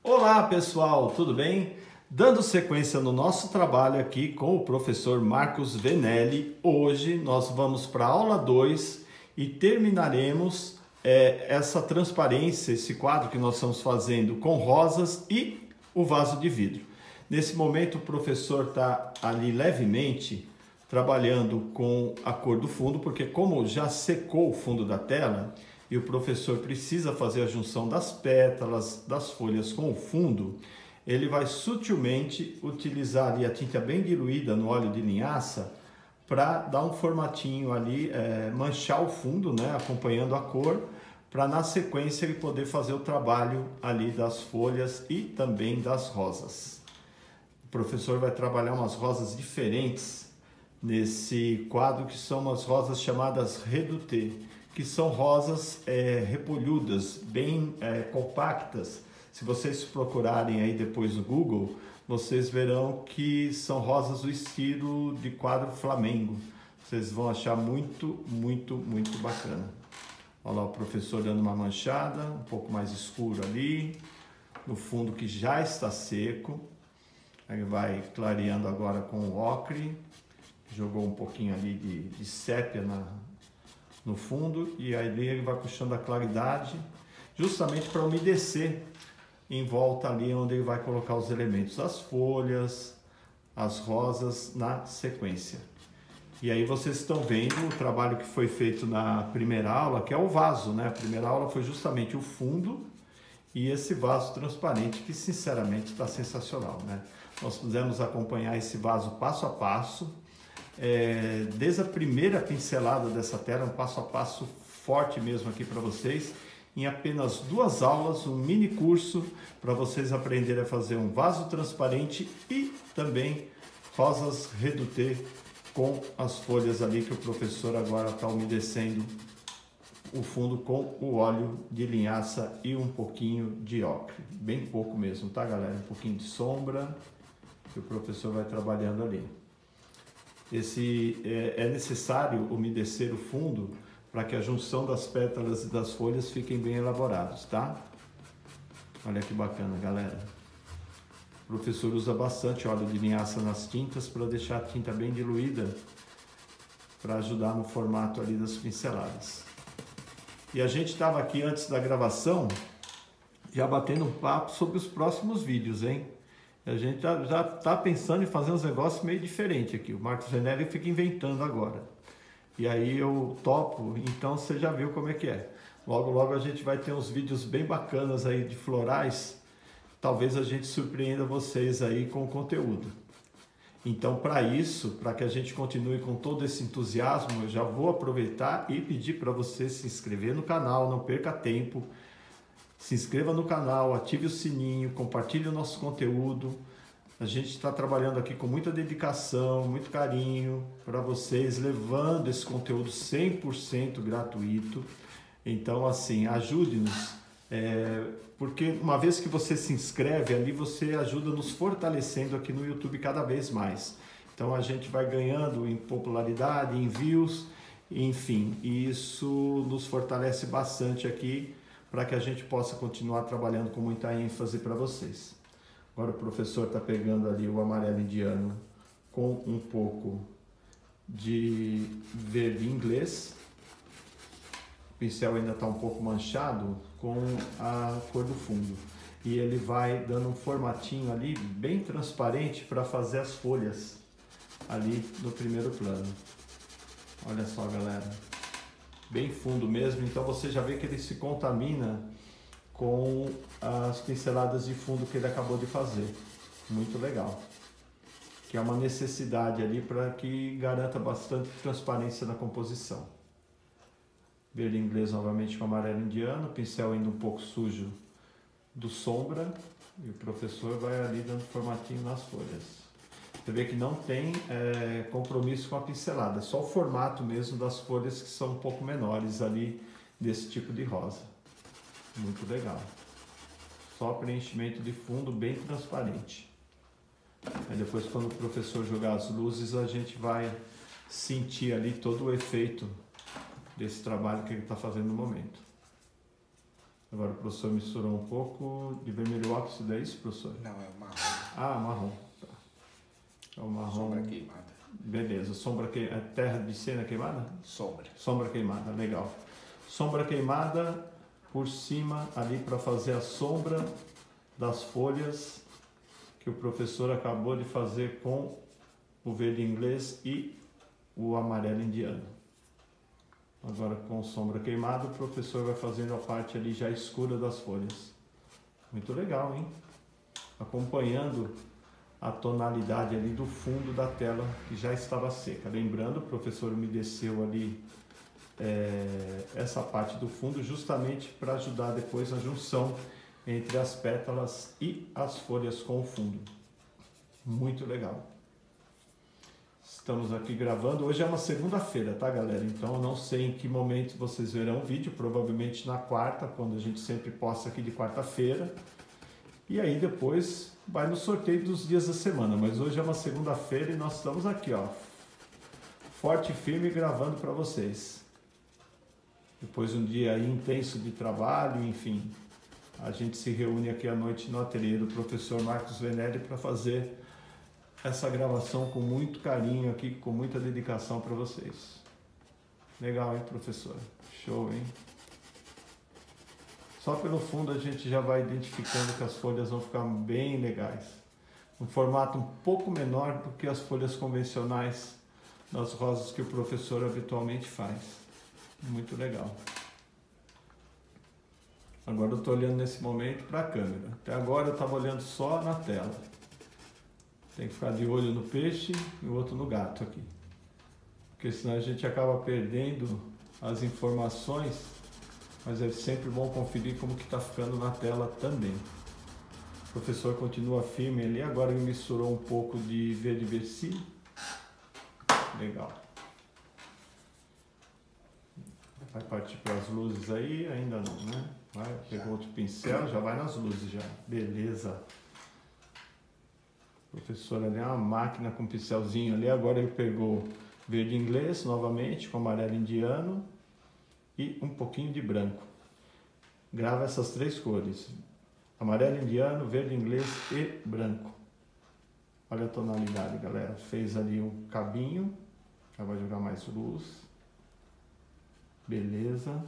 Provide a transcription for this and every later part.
Olá pessoal, tudo bem? Dando sequência no nosso trabalho aqui com o professor Marcos Venelli, hoje nós vamos para a aula 2 e terminaremos essa transparência, esse quadro que nós estamos fazendo com rosas e o vaso de vidro. Nesse momento o professor está ali levemente trabalhando com a cor do fundo, porque como já secou o fundo da tela, e o professor precisa fazer a junção das pétalas, das folhas com o fundo, ele vai sutilmente utilizar ali a tinta bem diluída no óleo de linhaça para dar um formatinho ali, manchar o fundo, né, acompanhando a cor, para na sequência ele poder fazer o trabalho ali das folhas e também das rosas. O professor vai trabalhar umas rosas diferentes nesse quadro, que são umas rosas chamadas redoutées, que são rosas repolhudas, bem compactas. Se vocês procurarem aí depois no Google, vocês verão que são rosas do estilo de quadro Flamengo. Vocês vão achar muito bacana. Olha lá o professor dando uma manchada, um pouco mais escuro ali, no fundo que já está seco. Aí vai clareando agora com o ocre, jogou um pouquinho ali de sépia no fundo, e aí ele vai puxando a claridade justamente para umedecer em volta ali onde ele vai colocar os elementos, as folhas, as rosas na sequência. E aí vocês estão vendo o trabalho que foi feito na primeira aula, que é o vaso, né? A primeira aula foi justamente o fundo e esse vaso transparente, que sinceramente está sensacional, né? Nós pudemos acompanhar esse vaso passo a passo, desde a primeira pincelada dessa tela, um passo a passo forte mesmo aqui para vocês, em apenas 2 aulas, um mini curso para vocês aprenderem a fazer um vaso transparente e também rosas redoutées com as folhas ali que o professor agora está umedecendo o fundo com o óleo de linhaça e um pouquinho de ocre, bem pouco mesmo, tá galera? Um pouquinho de sombra que o professor vai trabalhando ali. É necessário umedecer o fundo para que a junção das pétalas e das folhas fiquem bem elaborados, tá? Olha que bacana, galera. O professor usa bastante óleo de linhaça nas tintas para deixar a tinta bem diluída, para ajudar no formato ali das pinceladas. E a gente estava aqui antes da gravação já batendo um papo sobre os próximos vídeos, hein? A gente já está pensando em fazer uns negócios meio diferentes aqui. O Marcos Venelli fica inventando agora. E aí eu topo, então você já viu como é que é. Logo a gente vai ter uns vídeos bem bacanas aí de florais. Talvez a gente surpreenda vocês aí com o conteúdo. Então para isso, para que a gente continue com todo esse entusiasmo, eu já vou aproveitar e pedir para você se inscrever no canal, não perca tempo. Se inscreva no canal, ative o sininho, compartilhe o nosso conteúdo. A gente está trabalhando aqui com muita dedicação, muito carinho para vocês, levando esse conteúdo 100% gratuito. Então, assim, ajude-nos, porque uma vez que você se inscreve ali, você ajuda nos fortalecendo aqui no YouTube cada vez mais. Então, a gente vai ganhando em popularidade, em views, enfim, e isso nos fortalece bastante aqui, para que a gente possa continuar trabalhando com muita ênfase para vocês. Agora o professor está pegando ali o amarelo indiano com um pouco de verde inglês. O pincel ainda está um pouco manchado com a cor do fundo. E ele vai dando um formatinho ali bem transparente para fazer as folhas ali no primeiro plano. Olha só, galera. Bem fundo mesmo, então você já vê que ele se contamina com as pinceladas de fundo que ele acabou de fazer. Muito legal. Que é uma necessidade ali para que garanta bastante transparência na composição. Verde inglês novamente com amarelo indiano, pincel ainda um pouco sujo do sombra, e o professor vai ali dando formatinho nas folhas. Você vê que não tem compromisso com a pincelada, só o formato mesmo das folhas que são um pouco menores ali desse tipo de rosa. Muito legal. Só preenchimento de fundo bem transparente. Aí depois, quando o professor jogar as luzes, a gente vai sentir ali todo o efeito desse trabalho que ele está fazendo no momento. Agora o professor misturou um pouco de vermelho óxido, é isso, professor? Não, é o marrom. Ah, marrom. Tá. É o marrom. Sombra queimada. Beleza. Sombra queimada. Terra de cena queimada? Sombra. Sombra queimada, legal. Sombra queimada por cima ali para fazer a sombra das folhas que o professor acabou de fazer com o verde inglês e o amarelo indiano. Agora com sombra queimada o professor vai fazendo a parte ali já escura das folhas. Muito legal, hein? Acompanhando a tonalidade ali do fundo da tela que já estava seca. Lembrando, o professor umedeceu ali essa parte do fundo justamente para ajudar depois na junção entre as pétalas e as folhas com o fundo. Muito legal. Estamos aqui gravando, hoje é uma segunda-feira, tá galera? Então eu não sei em que momento vocês verão o vídeo, provavelmente na quarta, quando a gente sempre posta aqui de quarta-feira. E aí depois vai no sorteio dos dias da semana, mas hoje é uma segunda-feira e nós estamos aqui, ó, forte e firme gravando para vocês. Depois de um dia aí intenso de trabalho, enfim, a gente se reúne aqui à noite no ateliê do professor Marcos Venelli para fazer essa gravação com muito carinho aqui, com muita dedicação para vocês. Legal, hein, professor? Show, hein? Só pelo fundo a gente já vai identificando que as folhas vão ficar bem legais. Um formato um pouco menor do que as folhas convencionais das rosas que o professor habitualmente faz. Muito legal. Agora eu estou olhando nesse momento para a câmera. Até agora eu estava olhando só na tela. Tem que ficar de olho no peixe e o outro no gato aqui. Porque senão a gente acaba perdendo as informações, mas é sempre bom conferir como que está ficando na tela também. O professor continua firme ali, agora ele misturou um pouco de verde versi. Legal. Vai partir para as luzes aí? Ainda não, né? Vai, pegou outro pincel, já vai nas luzes já. Beleza. O professor ali é uma máquina com pincelzinho ali. Agora ele pegou verde inglês novamente, com amarelo indiano e um pouquinho de branco. Grava essas três cores: amarelo indiano, verde inglês e branco. Olha a tonalidade, galera. Fez ali um cabinho. Já vai jogar mais luz. Beleza.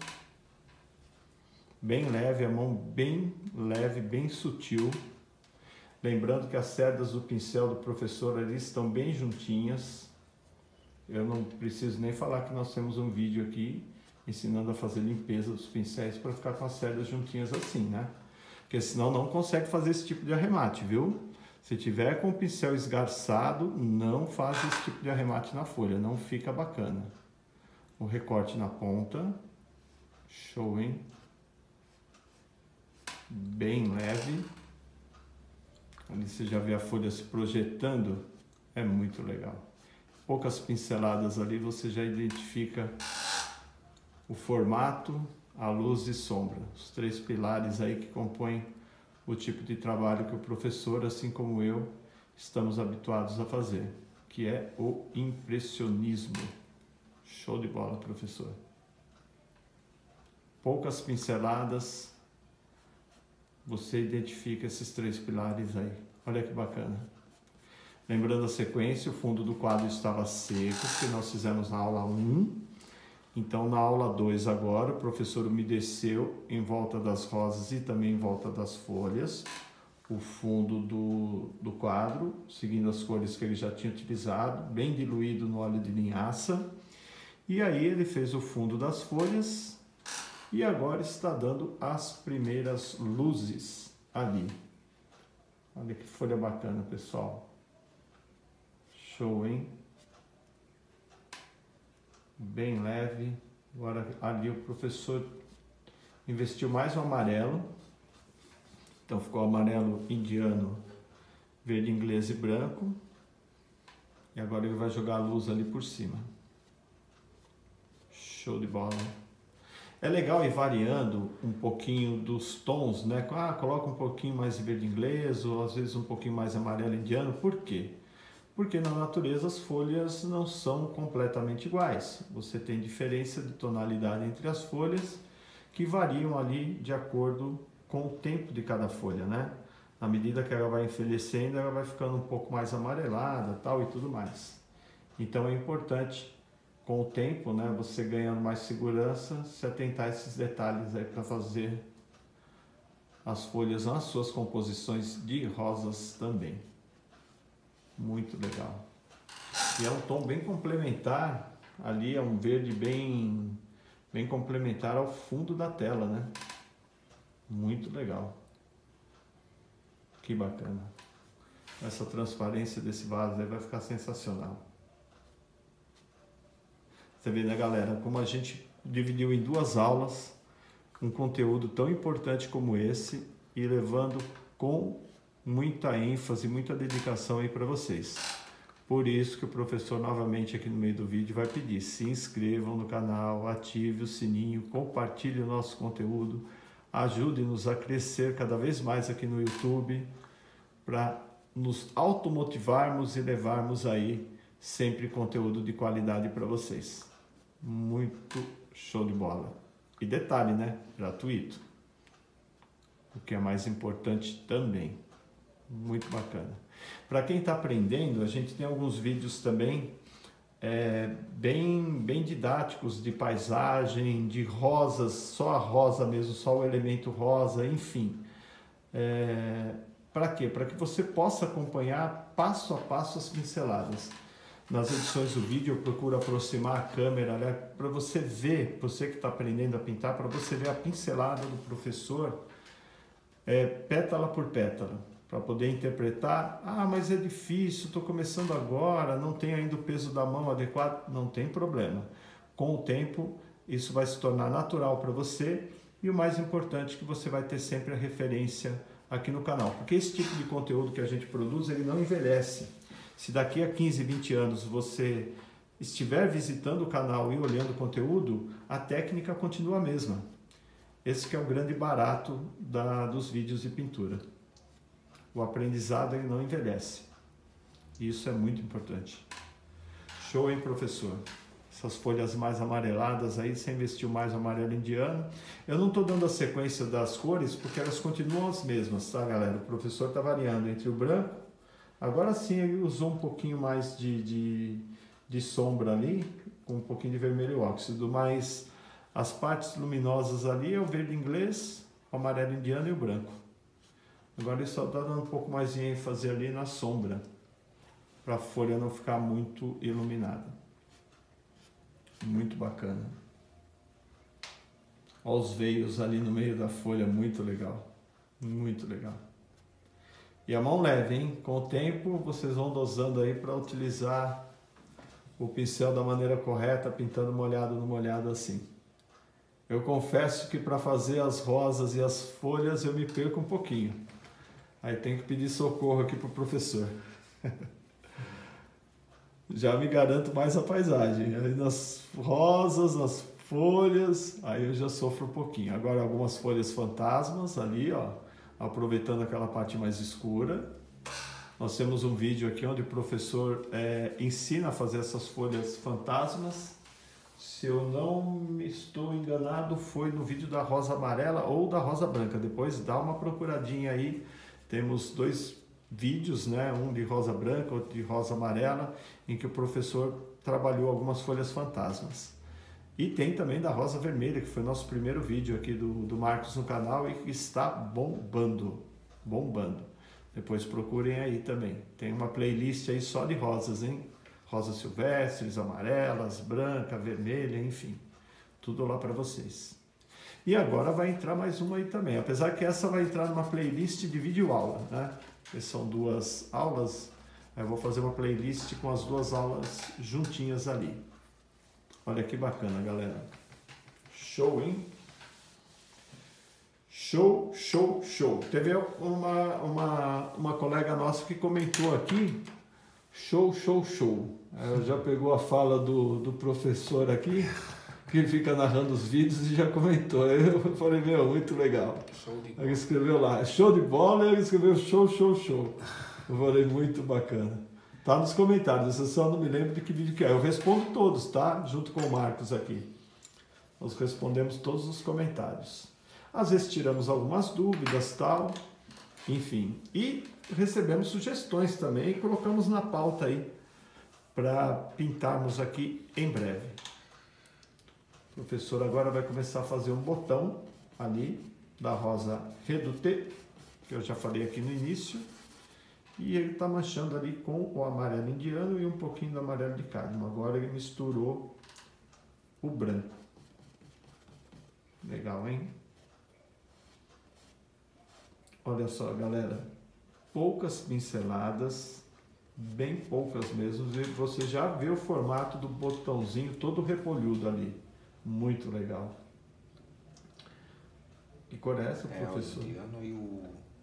Bem leve, a mão bem leve, bem sutil. Lembrando que as cerdas do pincel do professor ali estão bem juntinhas. Eu não preciso nem falar que nós temos um vídeo aqui ensinando a fazer limpeza dos pincéis para ficar com as cerdas juntinhas assim, né? Porque senão não consegue fazer esse tipo de arremate, viu? Se tiver com o pincel esgarçado, não faz esse tipo de arremate na folha, não fica bacana. O recorte na ponta. Show, hein? Bem leve. Ali você já vê a folha se projetando, é muito legal. Poucas pinceladas ali você já identifica o formato, a luz e sombra. Os três pilares aí que compõem o tipo de trabalho que o professor, assim como eu, estamos habituados a fazer, que é o impressionismo. Show de bola, professor. Poucas pinceladas, você identifica esses três pilares aí. Olha que bacana. Lembrando a sequência, o fundo do quadro estava seco, que nós fizemos na aula 1. Então, na aula 2 agora, o professor umedeceu em volta das rosas e também em volta das folhas o fundo do quadro, seguindo as cores que ele já tinha utilizado, bem diluído no óleo de linhaça. E aí ele fez o fundo das folhas e agora está dando as primeiras luzes ali. Olha que folha bacana, pessoal. Show, hein? Bem leve. Agora ali o professor investiu mais no amarelo. Então ficou amarelo indiano, verde inglês e branco. E agora ele vai jogar a luz ali por cima. Show de bola. É legal ir variando um pouquinho dos tons, né? Ah, coloca um pouquinho mais de verde inglês ou às vezes um pouquinho mais amarelo indiano. Por quê? Porque na natureza as folhas não são completamente iguais. Você tem diferença de tonalidade entre as folhas que variam ali de acordo com o tempo de cada folha, né? À medida que ela vai envelhecendo, ela vai ficando um pouco mais amarelada, tal e tudo mais. Então é importante, com o tempo, né, você ganhando mais segurança, se atentar a esses detalhes aí para fazer as folhas nas suas composições de rosas também. Muito legal. E é um tom bem complementar, ali é um verde bem complementar ao fundo da tela, né? Muito legal. Que bacana. Essa transparência desse vaso aí vai ficar sensacional. Você vê, né, galera, como a gente dividiu em 2 aulas um conteúdo tão importante como esse e levando com muita ênfase, muita dedicação aí para vocês. Por isso que o professor novamente aqui no meio do vídeo vai pedir, se inscrevam no canal, ative o sininho, compartilhe o nosso conteúdo, ajude-nos a crescer cada vez mais aqui no YouTube para nos automotivarmos e levarmos aí sempre conteúdo de qualidade para vocês. Muito show de bola. E detalhe, né? Gratuito. O que é mais importante também. Muito bacana. Para quem está aprendendo, a gente tem alguns vídeos também bem didáticos de paisagem, de rosas, só a rosa mesmo, só o elemento rosa, enfim. Para quê? Para que você possa acompanhar passo a passo as pinceladas. Nas edições do vídeo eu procuro aproximar a câmera, né, para você ver, você que está aprendendo a pintar, para você ver a pincelada do professor, pétala por pétala, para poder interpretar. Ah, mas é difícil, estou começando agora, não tenho ainda o peso da mão adequado. Não tem problema. Com o tempo, isso vai se tornar natural para você e o mais importante é que você vai ter sempre a referência aqui no canal, porque esse tipo de conteúdo que a gente produz, ele não envelhece. Se daqui a 15, 20 anos você estiver visitando o canal e olhando o conteúdo, a técnica continua a mesma. Esse que é o grande barato dos vídeos de pintura. O aprendizado ele não envelhece. Isso é muito importante. Show, hein, professor? Essas folhas mais amareladas aí, você investiu mais no amarelo indiano. Eu não estou dando a sequência das cores porque elas continuam as mesmas, tá, galera? O professor está variando entre o branco. Agora sim ele usou um pouquinho mais de sombra ali, com um pouquinho de vermelho óxido, mas as partes luminosas ali é o verde inglês, o amarelo indiano e o branco. Agora ele só está dando um pouco mais de ênfase ali na sombra, para a folha não ficar muito iluminada. Muito bacana. Olha os veios ali no meio da folha, muito legal. Muito legal. E a mão leve, hein? Com o tempo vocês vão dosando aí para utilizar o pincel da maneira correta, pintando molhado no molhado assim. Eu confesso que para fazer as rosas e as folhas eu me perco um pouquinho. Aí tenho que pedir socorro aqui para o professor. Já me garanto mais a paisagem. Aí nas rosas, nas folhas, aí eu já sofro um pouquinho. Agora algumas folhas fantasmas ali, ó, aproveitando aquela parte mais escura. Nós temos um vídeo aqui onde o professor ensina a fazer essas folhas fantasmas. Se eu não estou enganado, foi no vídeo da rosa amarela ou da rosa branca. Depois dá uma procuradinha aí. Temos 2 vídeos, né? Um de rosa branca, outro de rosa amarela, em que o professor trabalhou algumas folhas fantasmas. E tem também da rosa vermelha, que foi nosso primeiro vídeo aqui do Marcos no canal e que está bombando, bombando. Depois procurem aí também. Tem uma playlist aí só de rosas, hein? Rosas silvestres, amarelas, branca, vermelha, enfim. Tudo lá para vocês. E agora vai entrar mais uma aí também. Apesar que essa vai entrar numa playlist de vídeo aula, né? Porque são 2 aulas. Eu vou fazer uma playlist com as 2 aulas juntinhas ali. Olha que bacana, galera. Show, hein? Show, show, show. Teve uma colega nossa que comentou aqui. Show, show, show. Ela já pegou a fala do professor aqui, que fica narrando os vídeos e já comentou. Eu falei, meu, muito legal. Show de bola. Ele escreveu lá, show de bola, e ele escreveu show, show, show. Eu falei, muito bacana. Tá nos comentários, eu só não me lembro de que vídeo que é. Eu respondo todos, tá? Junto com o Marcos aqui. Nós respondemos todos os comentários. Às vezes tiramos algumas dúvidas, tal, enfim. E recebemos sugestões também e colocamos na pauta aí para pintarmos aqui em breve. O professor agora vai começar a fazer um botão ali da rosa Reduté, que eu já falei aqui no início. E ele está manchando ali com o amarelo indiano e um pouquinho do amarelo de cádmio. Agora ele misturou o branco. Legal, hein? Olha só, galera. Poucas pinceladas, bem poucas mesmo. E você já vê o formato do botãozinho todo repolhudo ali. Muito legal. Que cor é essa, professor? O indiano e o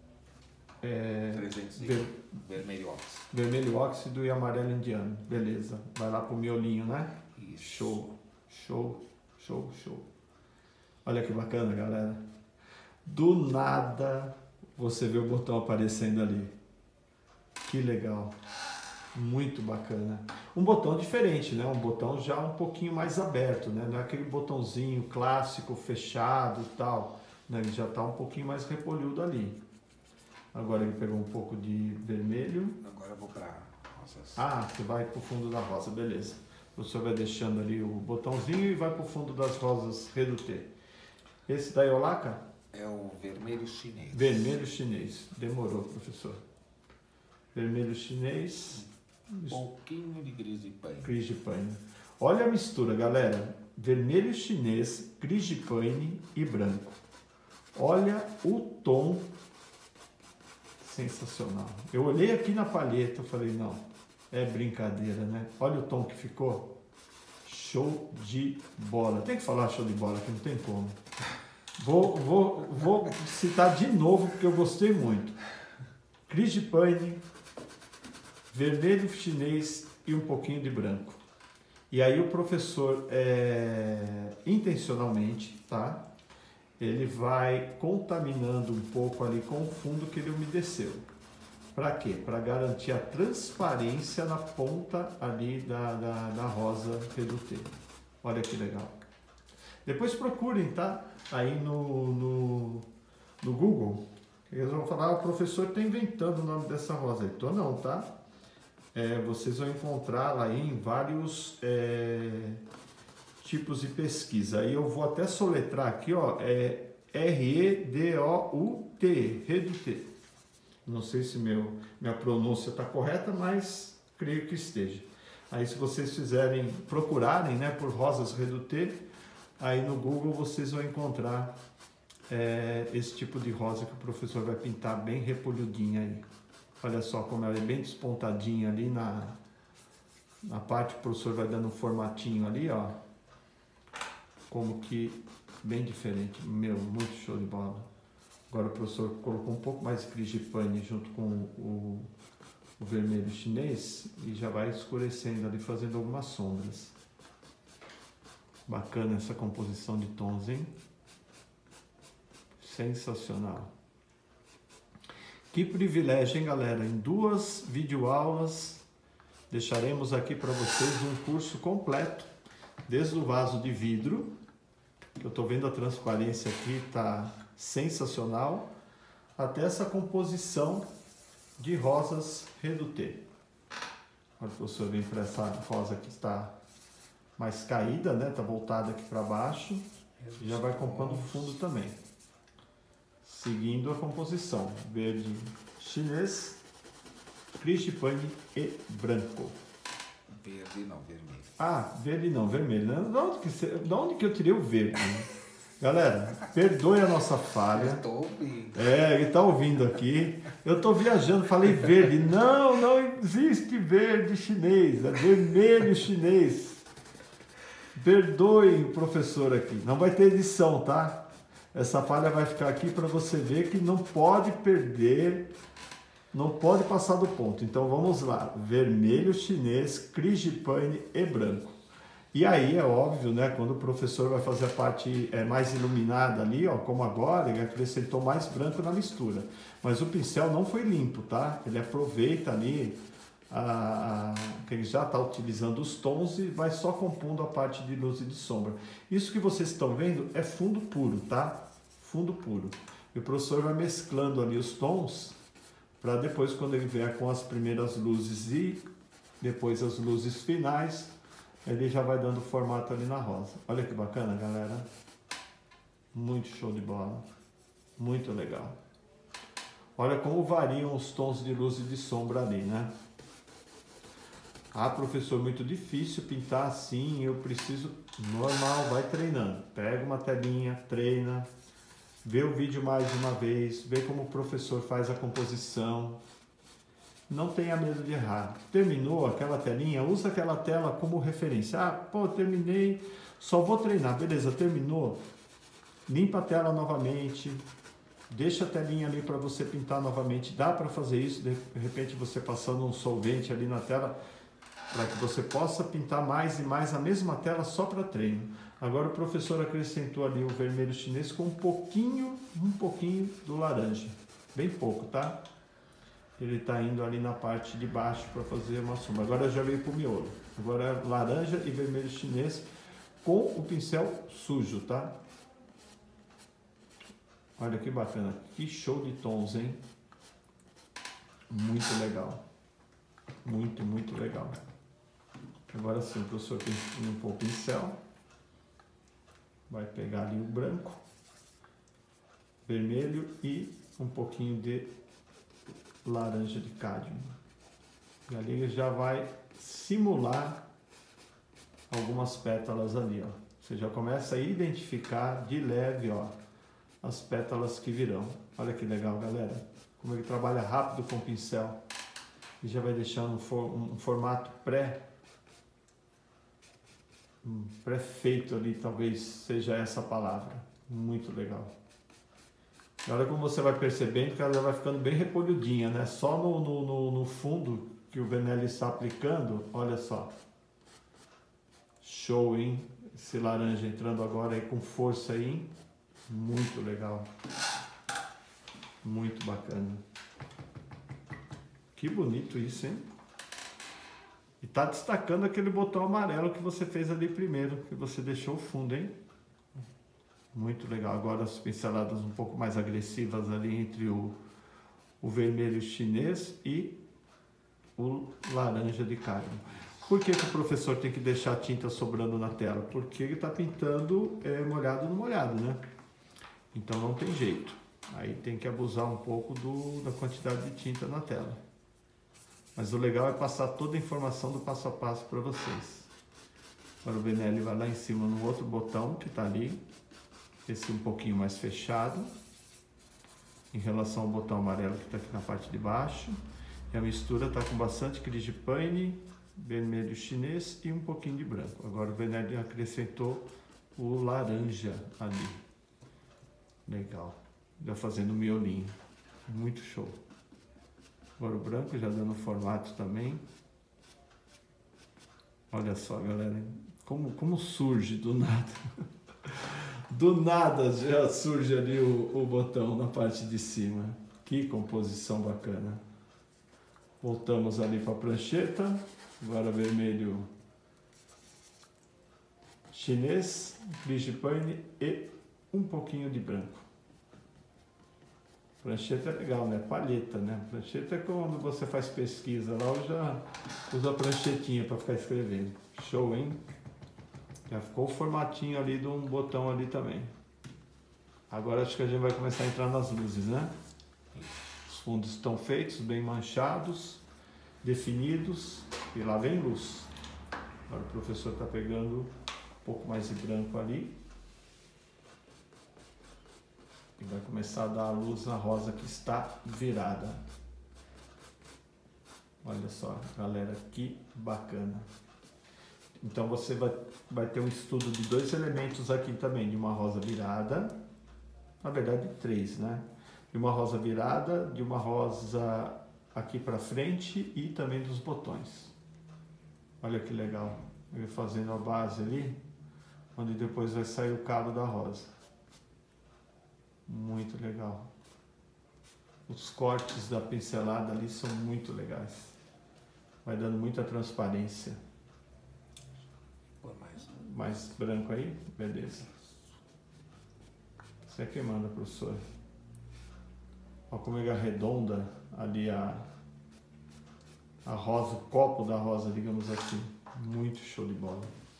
300 vermelho óxido. Vermelho óxido e amarelo indiano. Beleza. Vai lá pro miolinho, né? Isso. Show, show, show, show. Olha que bacana, galera. Do nada você vê o botão aparecendo ali. Que legal. Muito bacana. Um botão diferente, né? Um botão já um pouquinho mais aberto, né? Não é aquele botãozinho clássico, fechado e tal. Né? Ele já está um pouquinho mais repolhudo ali. Agora ele pegou um pouco de vermelho. Agora eu vou para rosas. Ah, você vai para o fundo da rosa, beleza. O senhor vai deixando ali o botãozinho e vai para o fundo das rosas Reduté. Esse daí é o laca? É o vermelho chinês. Vermelho chinês. Demorou, professor. Vermelho chinês. Um pouquinho de gris de paine. Gris de paine. Olha a mistura, galera. Vermelho chinês, gris de paine e branco. Olha o tom. Sensacional. Eu olhei aqui na palheta e falei, não, é brincadeira, né? Olha o tom que ficou. Show de bola. Tem que falar show de bola, que não tem como. Vou citar de novo, porque eu gostei muito. Gris de paine, vermelho chinês e um pouquinho de branco. E aí o professor, intencionalmente, tá? Ele vai contaminando um pouco ali com o fundo que ele umedeceu. Para quê? Para garantir a transparência na ponta ali da rosa Reduté. Olha que legal. Depois procurem, tá? Aí no Google. Eles vão falar, o professor está inventando o nome dessa rosa. Então não, tá? Vocês vão encontrá-la aí em vários tipos de pesquisa. Aí eu vou até soletrar aqui, ó, R-E-D-O-U-T, Reduté. Não sei se minha pronúncia está correta, mas creio que esteja. Aí se vocês procurarem, né, por rosas Reduté, aí no Google vocês vão encontrar esse tipo de rosa que o professor vai pintar bem repolhudinha aí. Olha só como ela é bem despontadinha ali na parte, o professor vai dando um formatinho ali, ó. Como que bem diferente. Meu, muito show de bola. Agora o professor colocou um pouco mais de gris de paine junto com o vermelho chinês e já vai escurecendo ali, fazendo algumas sombras. Bacana essa composição de tons, hein? Sensacional. Que privilégio, hein, galera? Em 2 videoaulas deixaremos aqui para vocês um curso completo, desde o vaso de vidro, que eu estou vendo a transparência aqui, tá sensacional, até essa composição de rosas Reduté. Agora o professor vem para essa rosa que está mais caída, né? Está voltada aqui para baixo, e já vai compondo o fundo também. Seguindo a composição, verde chinês, gris de paine e branco. Verde não, vermelho. Ah, verde não, vermelho. De onde que eu tirei o verde? Galera, perdoe a nossa falha. Eu estou ouvindo. Ele está ouvindo aqui. Eu estou viajando, falei verde. Não existe verde chinês, é vermelho chinês. Perdoe o professor aqui. Não vai ter edição, tá? Essa falha vai ficar aqui para você ver que não pode perder, não pode passar do ponto. Então vamos lá, vermelho chinês, gris de paine e branco. E aí é óbvio, né, quando o professor vai fazer a parte mais iluminada ali, ó, como agora, ele acrescentou mais branco na mistura. Mas o pincel não foi limpo, tá? Ele aproveita ali que ele já está utilizando os tons e vai só compondo a parte de luz e de sombra. Isso que vocês estão vendo é fundo puro, tá? Fundo puro. E o professor vai mesclando ali os tons para depois, quando ele vier com as primeiras luzes e depois as luzes finais, ele já vai dando formato ali na rosa. Olha que bacana, galera. Muito show de bola. Muito legal. Olha como variam os tons de luz e de sombra ali, né? Ah, professor, muito difícil pintar assim, eu preciso... Normal, vai treinando. Pega uma telinha, treina, vê o vídeo mais uma vez, vê como o professor faz a composição. Não tenha medo de errar. Terminou aquela telinha, usa aquela tela como referência. Ah, pô, terminei, só vou treinar. Beleza, terminou? Limpa a tela novamente, deixa a telinha ali para você pintar novamente. Dá para fazer isso, de repente você passando um solvente ali na tela, para que você possa pintar mais e mais a mesma tela só para treino. Agora o professor acrescentou ali o vermelho chinês com um pouquinho do laranja. Bem pouco, tá? Ele está indo ali na parte de baixo para fazer uma sombra. Agora já veio para o miolo. Agora é laranja e vermelho chinês com o pincel sujo, tá? Olha que bacana. Que show de tons, hein? Muito legal. Muito, muito legal. Agora sim, o professor limpou o pincel. Vai pegar ali o branco, vermelho e um pouquinho de laranja de cádmio. E ali ele já vai simular algumas pétalas ali, ó. Você já começa a identificar de leve, ó, as pétalas que virão. Olha que legal, galera. Como ele trabalha rápido com o pincel. E já vai deixando um formato pré-feito ali, talvez seja essa palavra. Muito legal. E olha como você vai percebendo que ela já vai ficando bem repolhudinha, né? Só no fundo que o Vernelle está aplicando, olha só. Show, hein? Esse laranja entrando agora aí com força aí. Muito legal. Muito bacana. Que bonito isso, hein? E tá destacando aquele botão amarelo que você fez ali primeiro, que você deixou o fundo, hein? Muito legal. Agora as pinceladas um pouco mais agressivas ali entre o vermelho chinês e o laranja de cádmio. Por que o professor tem que deixar a tinta sobrando na tela? Porque ele está pintando molhado no molhado, né? Então não tem jeito. Aí tem que abusar um pouco da quantidade de tinta na tela. Mas o legal é passar toda a informação do passo a passo para vocês. Agora o Vernelle vai lá em cima no outro botão que está ali. Esse um pouquinho mais fechado. Em relação ao botão amarelo que está aqui na parte de baixo. E a mistura está com bastante Grigipane, vermelho chinês e um pouquinho de branco. Agora o Vernelle acrescentou o laranja ali. Legal. Já fazendo o miolinho. Muito show. Agora o branco já dando formato também. Olha só, galera. Como surge do nada. Do nada já surge ali o botão na parte de cima. Que composição bacana. Voltamos ali para a prancheta. Agora vermelho chinês, Grigipane e um pouquinho de branco. Prancheta é legal, né? Palheta, né? Prancheta é quando você faz pesquisa lá, eu já uso a pranchetinha para ficar escrevendo. Show, hein? Já ficou o formatinho ali de um botão ali também. Agora acho que a gente vai começar a entrar nas luzes, né? Os fundos estão feitos, bem manchados, definidos, e lá vem luz. Agora o professor está pegando um pouco mais de branco ali. E vai começar a dar a luz na rosa que está virada. Olha só, galera, que bacana. Então você vai ter um estudo de dois elementos aqui também, de uma rosa virada, na verdade 3, né? De uma rosa virada, de uma rosa aqui para frente e também dos botões. Olha que legal, ele fazendo a base ali, onde depois vai sair o cabo da rosa. Muito legal. Os cortes da pincelada ali são muito legais. Vai dando muita transparência. Por mais. Mais branco aí? Beleza. Você é quem manda, professor. Olha como é arredonda ali a rosa, o copo da rosa, digamos assim. Muito show de bola.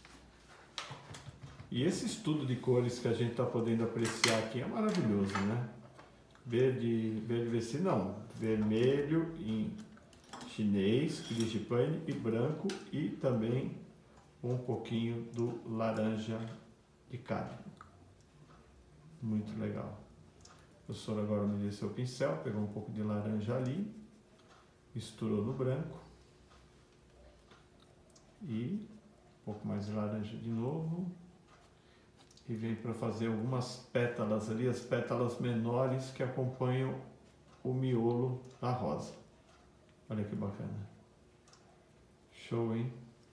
E esse estudo de cores que a gente está podendo apreciar aqui é maravilhoso, né? Verde VC não, vermelho em chinês, frangipane e branco, e também um pouquinho do laranja de cádmio. Muito legal. O professor agora me desceu o pincel, pegou um pouco de laranja ali, misturou no branco e um pouco mais de laranja de novo. E vem para fazer algumas pétalas ali, as pétalas menores que acompanham o miolo da rosa. Olha que bacana. Show, hein?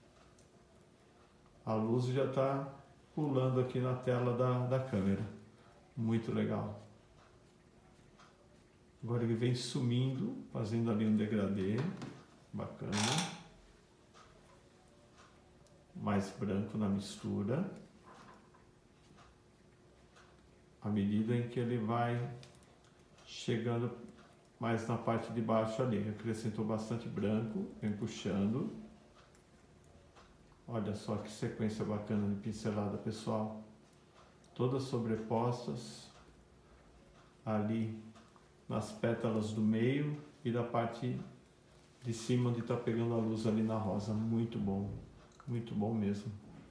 A luz já está pulando aqui na tela da câmera. Muito legal. Agora ele vem sumindo, fazendo ali um degradê. Bacana. Mais branco na mistura. À medida em que ele vai chegando mais na parte de baixo ali. Acrescentou bastante branco, vem puxando. Olha só que sequência bacana de pincelada, pessoal. Todas sobrepostas ali nas pétalas do meio e da parte de cima onde está pegando a luz ali na rosa. Muito bom mesmo.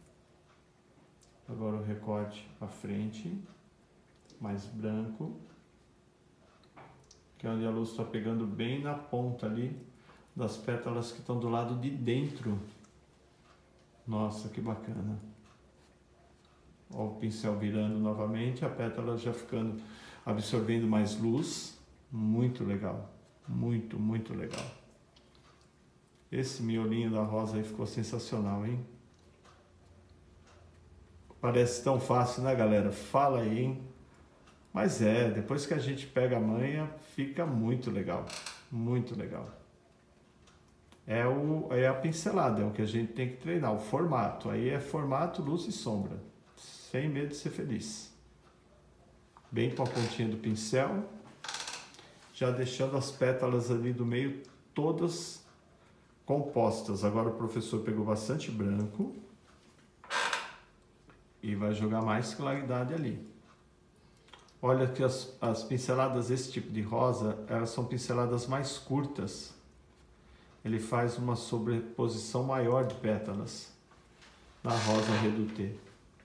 Agora o recorte para frente. Mais branco, que é onde a luz está pegando bem na ponta ali das pétalas que estão do lado de dentro. Nossa, que bacana. Ó, o pincel virando novamente, a pétala já ficando, absorvendo mais luz. Muito legal, muito legal. Esse miolinho da rosa aí ficou sensacional, hein? Parece tão fácil, né, galera? Fala aí, hein? Mas depois que a gente pega a manha, fica muito legal, muito legal. É a pincelada, é o que a gente tem que treinar, o formato. Aí é formato, luz e sombra, sem medo de ser feliz. Bem com a pontinha do pincel, já deixando as pétalas ali do meio todas compostas. Agora o professor pegou bastante branco e vai jogar mais claridade ali. Olha que as pinceladas desse tipo de rosa, elas são pinceladas mais curtas. Ele faz uma sobreposição maior de pétalas na rosa Reduté.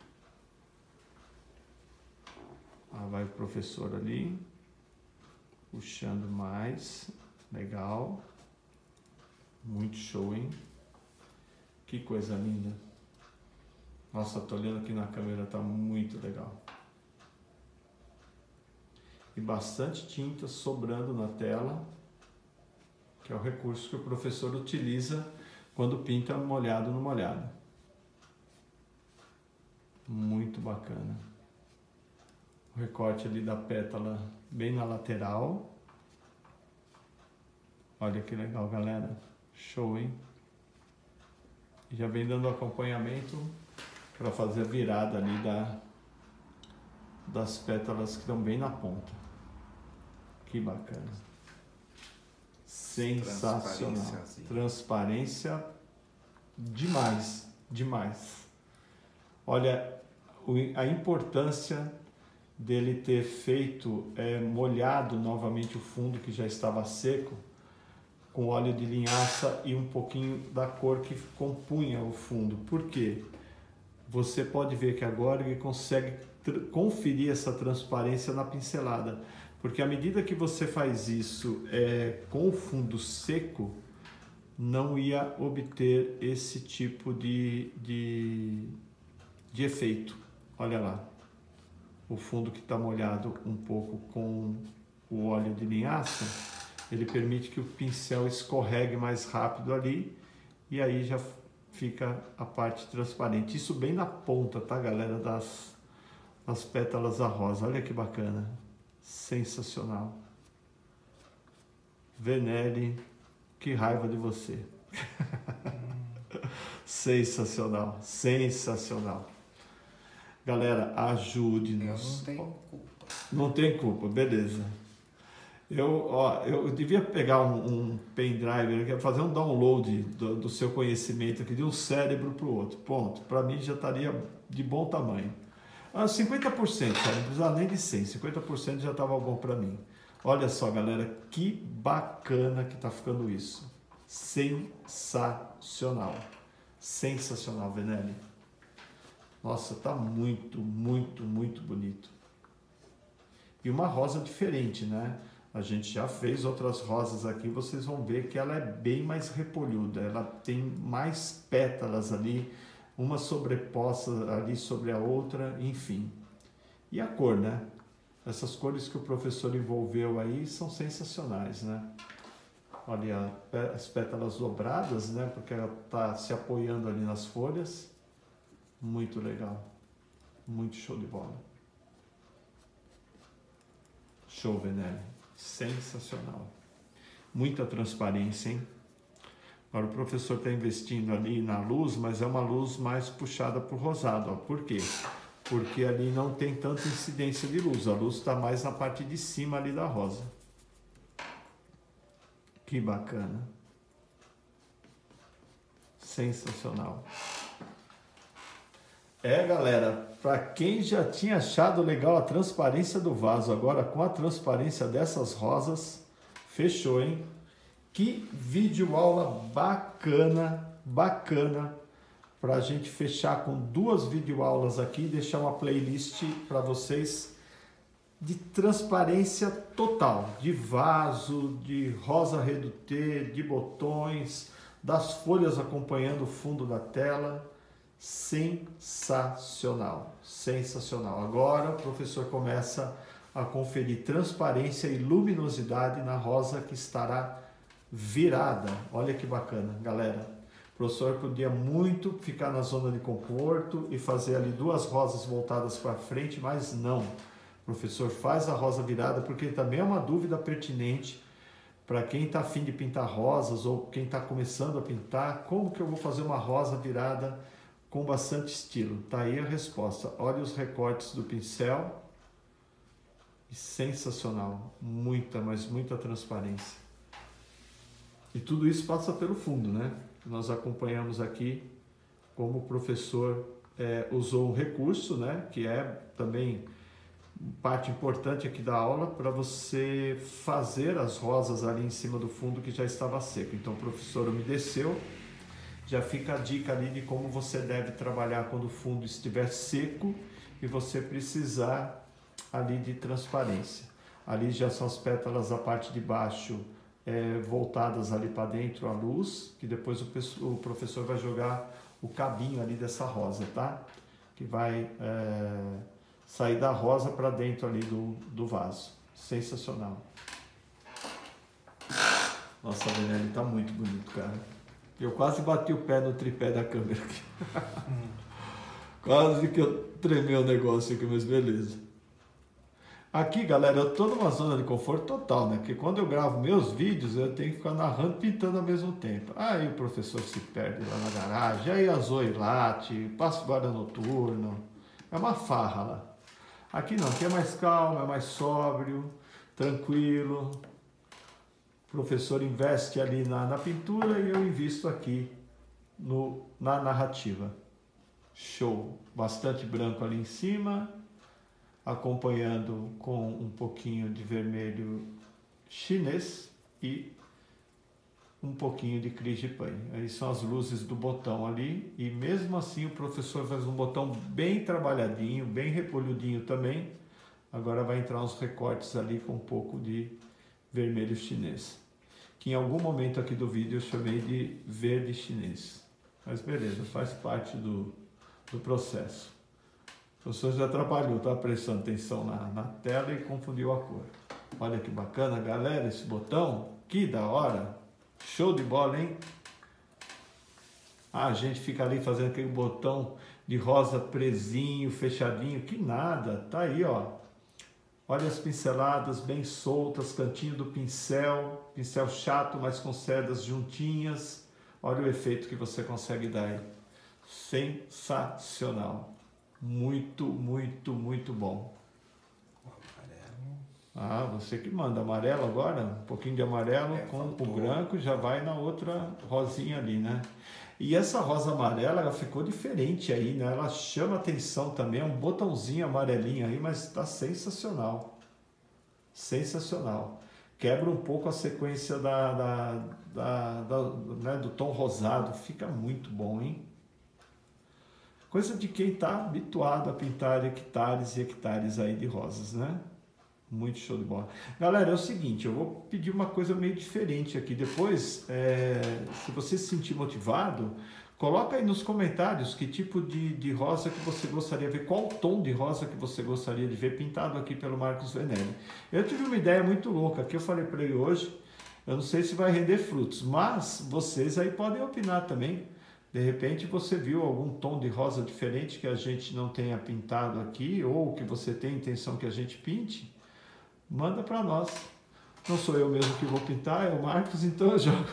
Vai o professor ali, puxando mais. Legal. Muito show, hein? Que coisa linda. Nossa, tô olhando aqui na câmera, tá muito legal. E bastante tinta sobrando na tela, que é o recurso que o professor utiliza quando pinta molhado no molhado. Muito bacana. O recorte ali da pétala bem na lateral. Olha que legal, galera. Show, hein? E já vem dando acompanhamento para fazer a virada ali das pétalas que estão bem na ponta. Que bacana. Sensacional. Transparência demais, demais. Olha a importância dele ter feito molhado novamente o fundo que já estava seco com óleo de linhaça e um pouquinho da cor que compunha o fundo. Por quê? Você pode ver que agora ele consegue conferir essa transparência na pincelada. Porque à medida que você faz isso com o fundo seco, não ia obter esse tipo de efeito. Olha lá, o fundo que está molhado um pouco com o óleo de linhaça, ele permite que o pincel escorregue mais rápido ali e aí já fica a parte transparente. Isso bem na ponta, tá, galera, das pétalas da rosa. Olha que bacana. Sensacional. Venere, que raiva de você. Sensacional, sensacional. Galera, ajude-nos. Eu não tenho culpa. Não tem culpa, beleza. Eu devia pegar um pendrive, fazer um download do seu conhecimento aqui, de um cérebro para o outro. Ponto. Para mim já estaria de bom tamanho. 50%, cara, não precisa nem de 100%. 50% já estava bom para mim. Olha só, galera, que bacana que está ficando isso. Sensacional. Sensacional, Venelli. Nossa, tá muito, muito, muito bonito. E uma rosa diferente, né? A gente já fez outras rosas aqui, vocês vão ver que ela é bem mais repolhuda. Ela tem mais pétalas ali, uma sobreposta ali sobre a outra, enfim. E a cor, né? Essas cores que o professor envolveu aí são sensacionais, né? Olha as pétalas dobradas, né? Porque ela está se apoiando ali nas folhas. Muito legal. Muito show de bola. Show, Venelli. Sensacional. Muita transparência, hein? Agora o professor está investindo ali na luz, mas é uma luz mais puxada para o rosado. Ó. Por quê? Porque ali não tem tanta incidência de luz. A luz está mais na parte de cima ali da rosa. Que bacana. Sensacional. Galera, para quem já tinha achado legal a transparência do vaso, agora com a transparência dessas rosas, fechou, hein? Que vídeo aula bacana, bacana, para a gente fechar com 2 videoaulas aqui e deixar uma playlist para vocês de transparência total, de vaso, de rosa reduté, de botões, das folhas acompanhando o fundo da tela. Sensacional, sensacional. Agora o professor começa a conferir transparência e luminosidade na rosa que estará virada. Olha que bacana, galera. O professor podia muito ficar na zona de conforto e fazer ali 2 rosas voltadas para frente, mas não. O professor faz a rosa virada porque também é uma dúvida pertinente para quem está afim de pintar rosas ou quem está começando a pintar. Como que eu vou fazer uma rosa virada com bastante estilo? Tá aí a resposta. Olha os recortes do pincel. Sensacional. Muita, mas muita transparência. E tudo isso passa pelo fundo, né? Nós acompanhamos aqui como o professor usou um recurso, né? Que é também parte importante aqui da aula para você fazer as rosas ali em cima do fundo que já estava seco. Então o professor umedeceu. Já fica a dica ali de como você deve trabalhar quando o fundo estiver seco e você precisar ali de transparência. Ali já são as pétalas da parte de baixo voltadas ali para dentro à luz, que depois o professor vai jogar o cabinho ali dessa rosa, tá? Que vai sair da rosa para dentro ali do vaso. Sensacional. Nossa, Venelli, tá muito bonito, cara. Eu quase bati o pé no tripé da câmera aqui. Quase que eu tremei o negócio aqui, mas beleza. Aqui, galera, eu tô numa zona de conforto total, né? Porque quando eu gravo meus vídeos, eu tenho que ficar narrando e pintando ao mesmo tempo. Aí o professor se perde lá na garagem, aí a Zoe late, passa o guarda noturno. É uma farra lá. Aqui não, aqui é mais calmo, é mais sóbrio, tranquilo. O professor investe ali na pintura e eu invisto aqui na narrativa. Show! Bastante branco ali em cima, acompanhando com um pouquinho de vermelho chinês e um pouquinho de cris de pen. Aí são as luzes do botão ali e mesmo assim o professor faz um botão bem trabalhadinho, bem repolhudinho também. Agora vai entrar uns recortes ali com um pouco de vermelho chinês, que em algum momento aqui do vídeo eu chamei de verde chinês, mas beleza, faz parte do processo. O professor já atrapalhou, tá prestando atenção na tela e confundiu a cor. Olha que bacana, galera, esse botão, que da hora, show de bola, hein? A gente fica ali fazendo aquele botão de rosa presinho, fechadinho, que nada, tá aí, ó. Olha as pinceladas bem soltas, cantinho do pincel, pincel chato, mas com cerdas juntinhas. Olha o efeito que você consegue dar aí. Sensacional. Muito, muito, muito bom. O amarelo. Ah, você que manda. Amarelo agora, um pouquinho de amarelo com o branco, já vai na outra rosinha ali, né? E essa rosa amarela, ela ficou diferente aí, né? Ela chama atenção também, é um botãozinho amarelinho aí, mas está sensacional. Sensacional. Quebra um pouco a sequência né, do tom rosado, fica muito bom, hein? Coisa de quem está habituado a pintar hectares e hectares aí de rosas, né? Muito show de bola. Galera, é o seguinte, eu vou pedir uma coisa meio diferente aqui. Depois, se você se sentir motivado, coloca aí nos comentários que tipo de rosa que você gostaria de ver, qual tom de rosa que você gostaria de ver pintado aqui pelo Marcos Venelli. Eu tive uma ideia muito louca, que eu falei para ele hoje, eu não sei se vai render frutos, mas vocês aí podem opinar também. De repente você viu algum tom de rosa diferente que a gente não tenha pintado aqui, ou que você tem intenção que a gente pinte, manda para nós. Não sou eu mesmo que vou pintar, é o Marcos, então eu jogo.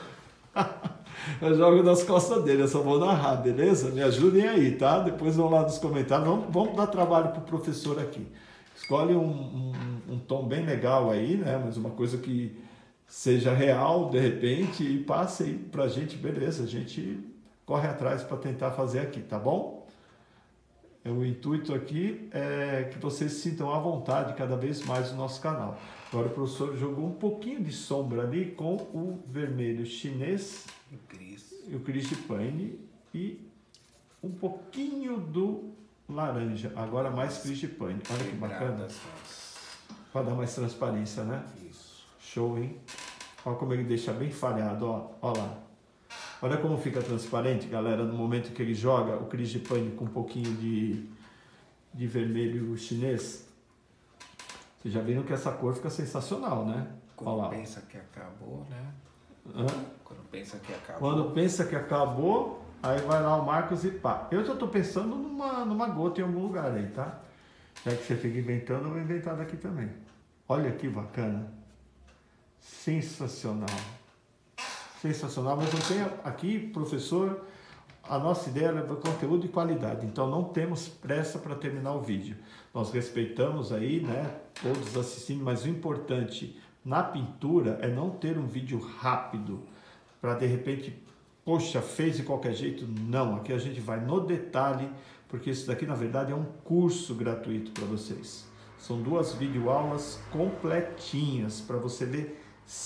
Eu jogo nas costas dele, eu só vou narrar, beleza? Me ajudem aí, tá? Depois vão lá nos comentários, vamos dar trabalho pro professor aqui. Escolhe um tom bem legal aí, né? Mas uma coisa que seja real, de repente, e passe aí pra gente, beleza? A gente corre atrás para tentar fazer aqui, tá bom? O intuito aqui é que vocês sintam à vontade cada vez mais no nosso canal. Agora o professor jogou um pouquinho de sombra ali com o vermelho chinês e o Cris de Paine e um pouquinho do laranja. Agora mais Cris de Paine. Olha que bacana. Para dar mais transparência, né? Isso. Show, hein? Olha como ele deixa bem falhado, ó. Olha lá. Olha como fica transparente, galera, no momento que ele joga o Cris de Paine com um pouquinho de vermelho chinês. Vocês já viram que essa cor fica sensacional, né? Quando pensa que acabou, né? Hã? Quando pensa que acabou. Quando pensa que acabou, aí vai lá o Marcos e pá. Eu já estou pensando numa gota em algum lugar aí, tá? Já que você fica inventando, eu vou inventar daqui também. Olha que bacana. Sensacional. Sensacional, mas não tem aqui, professor, a nossa ideia é conteúdo de qualidade, então não temos pressa para terminar o vídeo. Nós respeitamos aí, né, todos assistindo, mas o importante na pintura é não ter um vídeo rápido, para de repente, poxa, fez de qualquer jeito. Não, aqui a gente vai no detalhe, porque isso daqui na verdade é um curso gratuito para vocês. São 2 videoaulas completinhas para você ver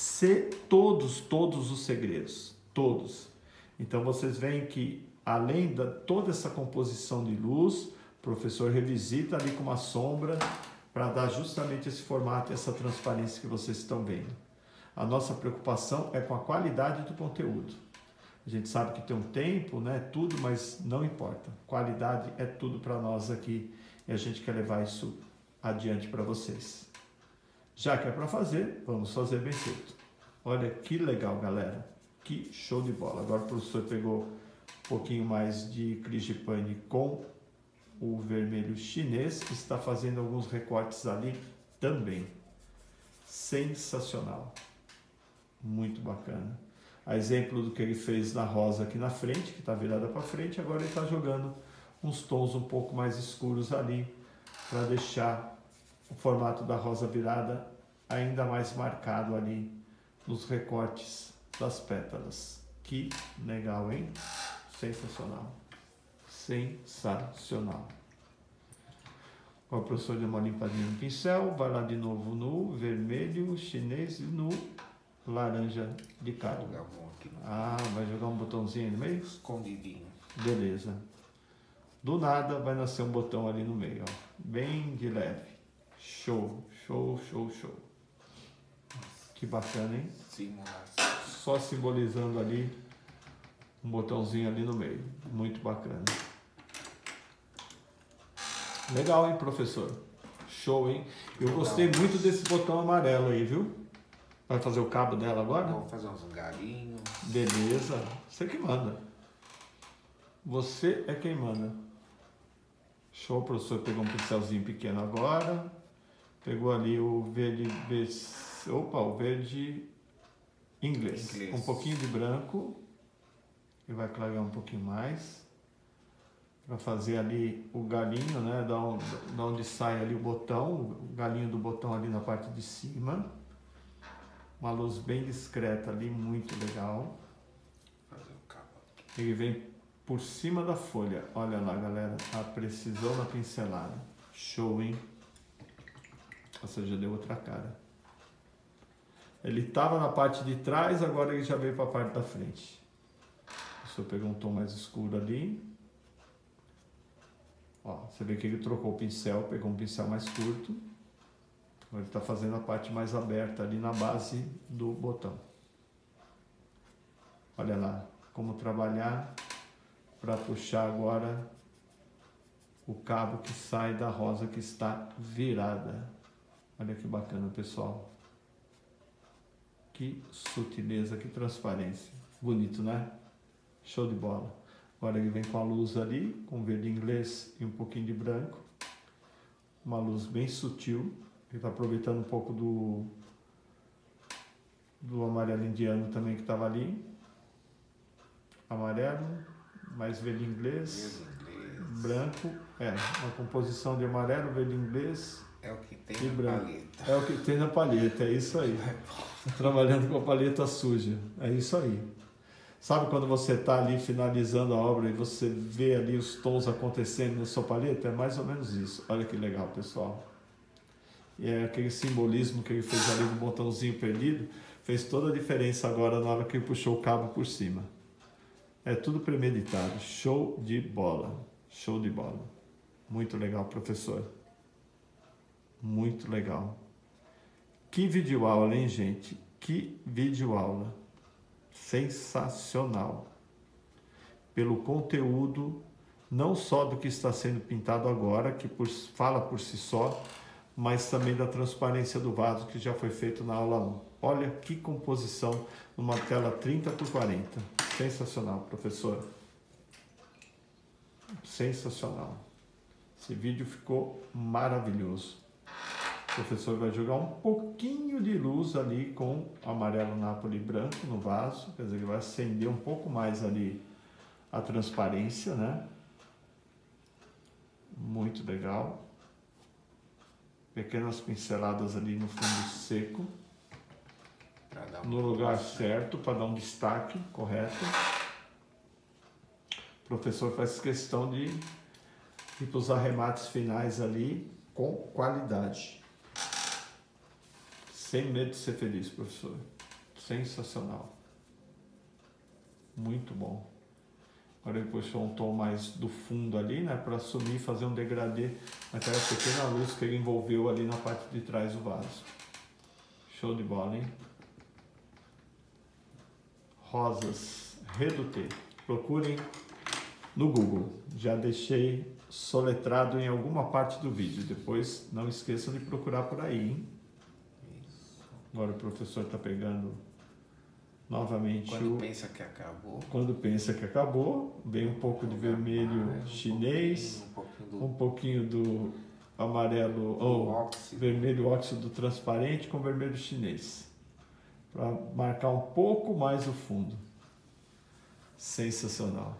todos os segredos, todos. Então vocês veem que além de toda essa composição de luz, o professor revisita ali com uma sombra para dar justamente esse formato e essa transparência que vocês estão vendo. A nossa preocupação é com a qualidade do conteúdo. A gente sabe que tem um tempo, né, tudo, mas não importa. Qualidade é tudo para nós aqui e a gente quer levar isso adiante para vocês. Já que é para fazer, vamos fazer bem feito. Olha que legal, galera. Que show de bola. Agora o professor pegou um pouquinho mais de Cris de Paine com o vermelho chinês, que está fazendo alguns recortes ali também. Sensacional. Muito bacana. A exemplo do que ele fez na rosa aqui na frente, que está virada para frente, agora ele está jogando uns tons um pouco mais escuros ali, para deixar o formato da rosa virada ainda mais marcado ali nos recortes das pétalas. Que legal, hein? Sensacional. Sensacional. O professor deu uma limpadinha no pincel, vai lá de novo no vermelho chinês e no laranja de carne. Ah, vai jogar um botãozinho aí no meio? Escondidinho. Beleza. Do nada vai nascer um botão ali no meio, ó. Bem de leve. Show, show, show, show. Que bacana, hein? Simulação. Só simbolizando ali um botãozinho ali no meio. Muito bacana. Legal, hein, professor? Show, hein? Eu gostei muito desse botão amarelo aí, viu? Vai fazer o cabo dela agora? Vamos fazer uns galinhos. Beleza. Você que manda. Você é quem manda. Show, o professor pegou um pincelzinho pequeno agora. Pegou ali o verde... Opa, o verde inglês. Um pouquinho de branco. E vai clarear um pouquinho mais. para fazer ali o galinho, né? Da onde sai ali o botão, o galinho do botão ali na parte de cima. Uma luz bem discreta ali, muito legal. Fazer o cabo. Ele vem por cima da folha. Olha lá, galera, a precisão na pincelada. Show, hein? Você já deu outra cara. Ele estava na parte de trás, agora ele já veio para a parte da frente. O senhor pegou um tom mais escuro ali. Ó, você vê que ele trocou o pincel, pegou um pincel mais curto. Agora ele está fazendo a parte mais aberta ali na base do botão. Olha lá como trabalhar para puxar agora o cabo que sai da rosa que está virada. Olha que bacana, pessoal. Que sutileza, que transparência. Bonito, né? Show de bola. Agora ele vem com a luz ali, com verde inglês e um pouquinho de branco. Uma luz bem sutil. Ele está aproveitando um pouco do amarelo indiano também que estava ali. Amarelo, mais verde inglês, branco. É, uma composição de amarelo, verde inglês. É o que tem e na branco. paleta. É o que tem na palheta, é isso aí. Trabalhando com a palheta suja, é isso aí. Sabe quando você está ali finalizando a obra e você vê ali os tons acontecendo na sua palheta? É mais ou menos isso. Olha que legal, pessoal. E é aquele simbolismo que ele fez ali no botãozinho perdido, fez toda a diferença agora na hora que ele puxou o cabo por cima. É tudo premeditado. Show de bola. Show de bola. Muito legal, professor. Muito legal. Que videoaula, hein, gente? Que videoaula. Sensacional. Pelo conteúdo, não só do que está sendo pintado agora, que fala por si só, mas também da transparência do vaso que já foi feito na aula 1. Olha que composição numa tela 30x40. Sensacional, professor. Sensacional. Esse vídeo ficou maravilhoso. O professor vai jogar um pouquinho de luz ali com amarelo Napoli branco no vaso. Quer dizer, ele vai acender um pouco mais ali a transparência, né? Muito legal. Pequenas pinceladas ali no fundo seco. No lugar certo, para dar um destaque correto. O professor faz questão de ir para os arremates finais ali com qualidade. Sem medo de ser feliz, professor. Sensacional. Muito bom. Agora ele puxou um tom mais do fundo ali, né? Para assumir e fazer um degradê naquela pequena luz que ele envolveu ali na parte de trás do vaso. Show de bola, hein? Rosas Reduté. Procurem no Google. Já deixei soletrado em alguma parte do vídeo. Depois não esqueçam de procurar por aí, hein? Agora o professor está pegando novamente Quando pensa que acabou. Quando pensa que acabou, vem um pouco de vermelho chinês, um pouquinho do amarelo ou vermelho óxido transparente com vermelho chinês, para marcar um pouco mais o fundo. Sensacional.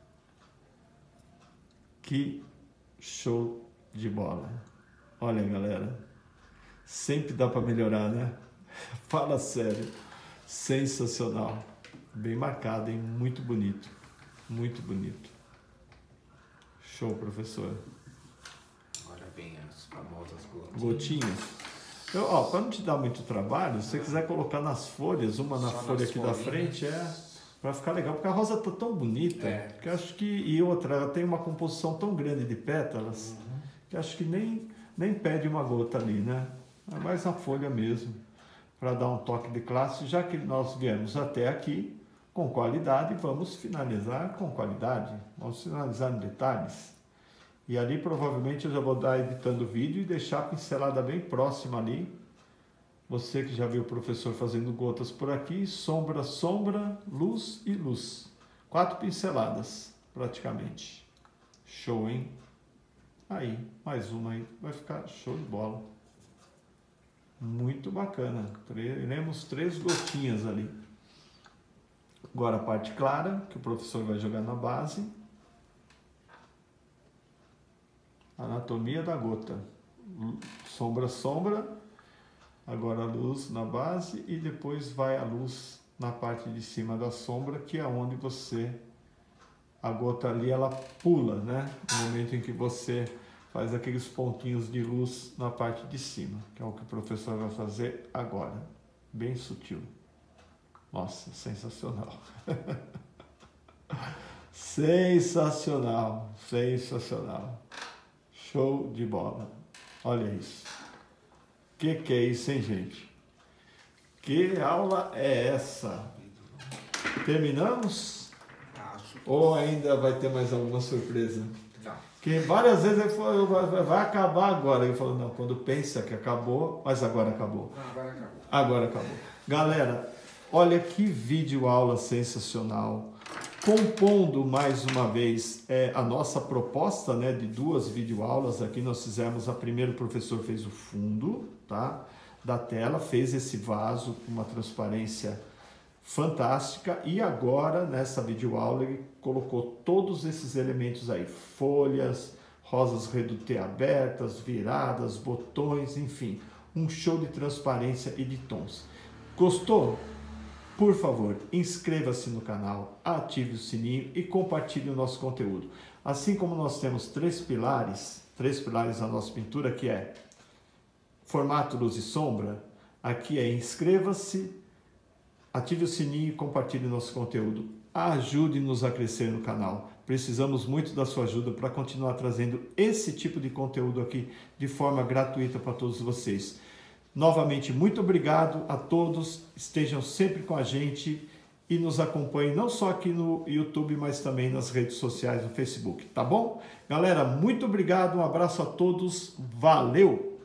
Que show de bola. Olha, galera, sempre dá para melhorar, né? Fala sério. Sensacional. Bem marcado, hein? Muito bonito. Muito bonito. Show, professor. Agora vem as famosas Gotinhas. Para não te dar muito trabalho, se você quiser colocar nas folhas, uma na folha aqui da frente, para ficar legal, porque a rosa tá tão bonita, que acho que, e outra, ela tem uma composição tão grande de pétalas, que acho que nem pede uma gota ali, né? É mais a folha mesmo, para dar um toque de classe. Já que nós viemos até aqui com qualidade, vamos finalizar com qualidade, vamos finalizar em detalhes. E ali provavelmente eu já vou dar editando o vídeo e deixar a pincelada bem próxima ali. Você que já viu o professor fazendo gotas por aqui, sombra, sombra, luz e luz. 4 pinceladas, praticamente. Show, hein? Aí, mais uma aí, vai ficar show de bola. Muito bacana. Teremos 3 gotinhas ali. Agora a parte clara, que o professor vai jogar na base. Anatomia da gota. Sombra, sombra. Agora a luz na base e depois vai a luz na parte de cima da sombra, que é onde você... A gota ali, ela pula, né? No momento em que você faz aqueles pontinhos de luz na parte de cima, que é o que o professor vai fazer agora. Bem sutil. Nossa, sensacional. Sensacional, sensacional. Show de bola. Olha isso. Que é isso, hein, gente? Que aula é essa? Terminamos? Ou ainda vai ter mais alguma surpresa? Não. Que várias vezes ele falou, vai acabar agora. Ele falou, não, quando pensa que acabou, mas agora acabou. Agora acabou. Agora acabou. Galera, olha que vídeo aula sensacional. Compondo mais uma vez a nossa proposta, né, de 2 videoaulas. Aqui nós fizemos, a primeira o professor fez o fundo, tá, da tela, fez esse vaso com uma transparência fantástica, e agora nessa videoaula ele colocou todos esses elementos aí, folhas, rosas redutê abertas, viradas, botões, enfim, um show de transparência e de tons. Gostou? Por favor, inscreva-se no canal, ative o sininho e compartilhe o nosso conteúdo. Assim como nós temos 3 pilares na nossa pintura, que é formato, luz e sombra, aqui é inscreva-se, ative o sininho e compartilhe o nosso conteúdo. Ajude-nos a crescer no canal. Precisamos muito da sua ajuda para continuar trazendo esse tipo de conteúdo aqui de forma gratuita para todos vocês. Novamente, muito obrigado a todos, estejam sempre com a gente e nos acompanhem não só aqui no YouTube, mas também nas redes sociais, no Facebook, tá bom? Galera, muito obrigado, um abraço a todos, valeu!